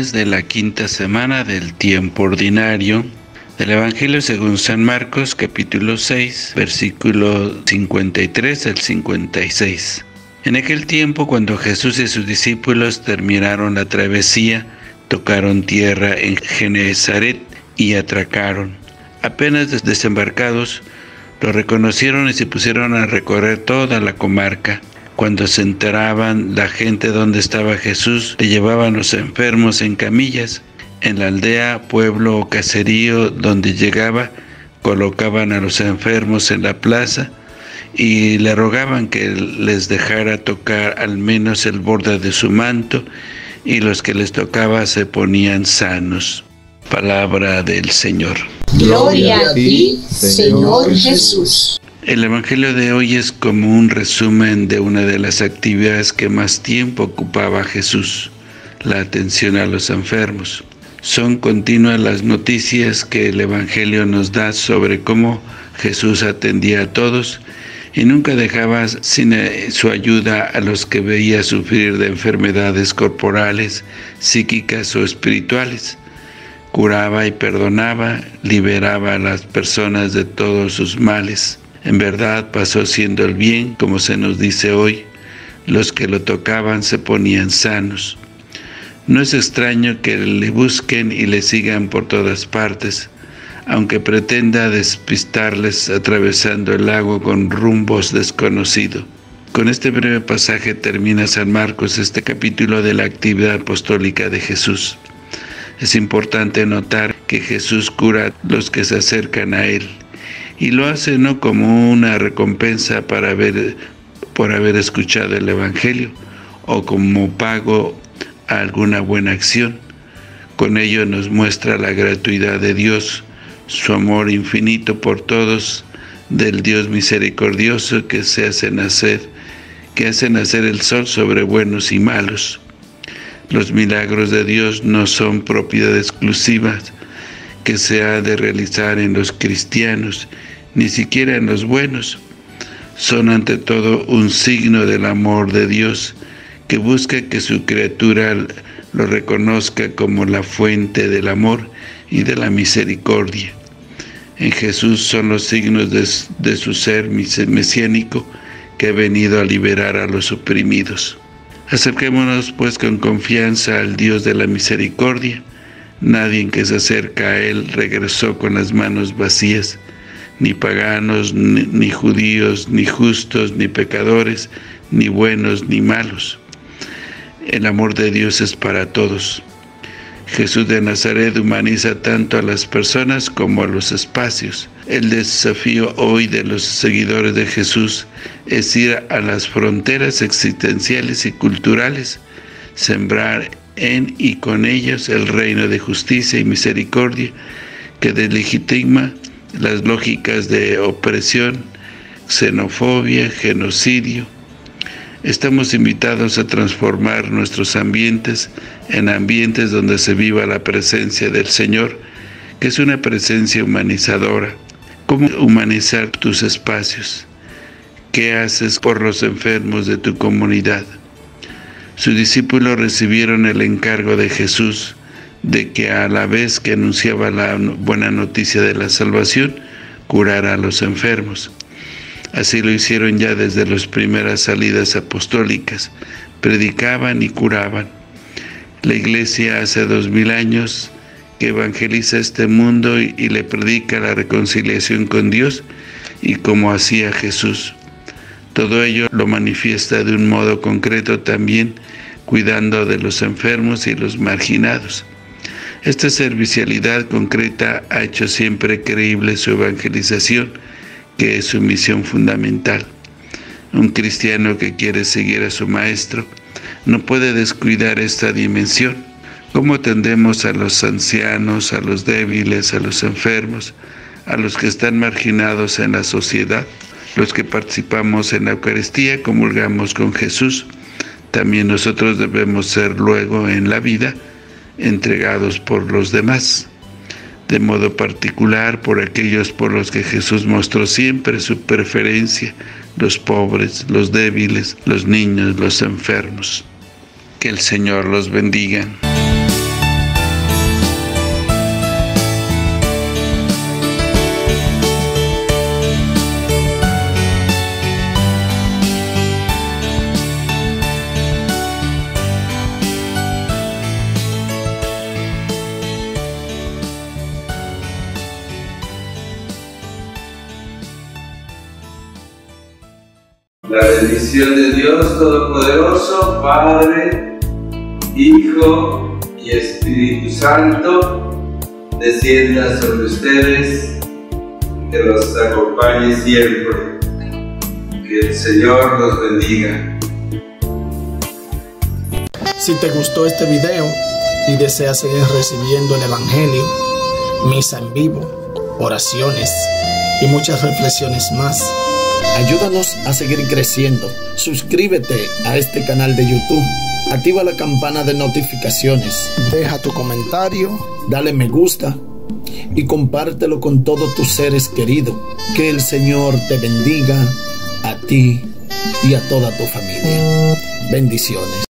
viernes de la quinta semana del tiempo ordinario del Evangelio según San Marcos, capítulo 6, versículo 53 al 56. En aquel tiempo, cuando Jesús y sus discípulos terminaron la travesía, tocaron tierra en Genesaret y atracaron. Apenas desembarcados, lo reconocieron y se pusieron a recorrer toda la comarca. Cuando se enteraban la gente dónde estaba Jesús, le llevaban los enfermos en camillas. En la aldea, pueblo o caserío donde llegaba, colocaban a los enfermos en la plaza y le rogaban que les dejara tocar al menos el borde de su manto, y los que les tocaba se ponían sanos. Palabra del Señor. Gloria a ti, Señor Jesús. El Evangelio de hoy es como un resumen de una de las actividades que más tiempo ocupaba Jesús, la atención a los enfermos. Son continuas las noticias que el Evangelio nos da sobre cómo Jesús atendía a todos y nunca dejaba sin su ayuda a los que veía sufrir de enfermedades corporales, psíquicas o espirituales. Curaba y perdonaba, liberaba a las personas de todos sus males. En verdad pasó haciendo el bien, como se nos dice hoy. Los que lo tocaban se ponían sanos. No es extraño que le busquen y le sigan por todas partes, aunque pretenda despistarles atravesando el lago con rumbos desconocidos. Con este breve pasaje termina San Marcos este capítulo de la actividad apostólica de Jesús. Es importante notar que Jesús cura a los que se acercan a Él, y lo hace no como una recompensa por haber escuchado el Evangelio o como pago a alguna buena acción. Con ello nos muestra la gratuidad de Dios, su amor infinito por todos, del Dios misericordioso que hace nacer el sol sobre buenos y malos. Los milagros de Dios no son propiedad exclusiva que se ha de realizar en los cristianos, ni siquiera en los buenos. Son ante todo un signo del amor de Dios, que busca que su criatura lo reconozca como la fuente del amor y de la misericordia. En Jesús son los signos de su ser mesiánico, que ha venido a liberar a los oprimidos. Acerquémonos pues con confianza al Dios de la misericordia. Nadie que se acerca a Él regresó con las manos vacías, ni paganos, ni judíos, ni justos, ni pecadores, ni buenos, ni malos. El amor de Dios es para todos. Jesús de Nazaret humaniza tanto a las personas como a los espacios. El desafío hoy de los seguidores de Jesús es ir a las fronteras existenciales y culturales, sembrar en y con ellos el reino de justicia y misericordia que deslegitima las lógicas de opresión, xenofobia, genocidio. Estamos invitados a transformar nuestros ambientes en ambientes donde se viva la presencia del Señor, que es una presencia humanizadora. ¿Cómo humanizar tus espacios? ¿Qué haces por los enfermos de tu comunidad? Sus discípulos recibieron el encargo de Jesús de que a la vez que anunciaba la buena noticia de la salvación, curara a los enfermos. Así lo hicieron ya desde las primeras salidas apostólicas, predicaban y curaban. La Iglesia hace 2000 años que evangeliza este mundo y le predica la reconciliación con Dios, y como hacía Jesús. Todo ello lo manifiesta de un modo concreto también, cuidando de los enfermos y los marginados. Esta servicialidad concreta ha hecho siempre creíble su evangelización, que es su misión fundamental. Un cristiano que quiere seguir a su Maestro no puede descuidar esta dimensión. ¿Cómo atendemos a los ancianos, a los débiles, a los enfermos, a los que están marginados en la sociedad? Los que participamos en la Eucaristía comulgamos con Jesús. También nosotros debemos ser luego en la vida entregados por los demás, de modo particular por aquellos por los que Jesús mostró siempre su preferencia, los pobres, los débiles, los niños, los enfermos. Que el Señor los bendiga. La bendición de Dios Todopoderoso, Padre, Hijo y Espíritu Santo, descienda sobre ustedes, que los acompañe siempre. Que el Señor los bendiga. Si te gustó este video y deseas seguir recibiendo el Evangelio, misa en vivo, oraciones y muchas reflexiones más, ayúdanos a seguir creciendo. Suscríbete a este canal de YouTube, activa la campana de notificaciones, deja tu comentario, dale me gusta y compártelo con todos tus seres queridos. Que el Señor te bendiga a ti y a toda tu familia. Bendiciones.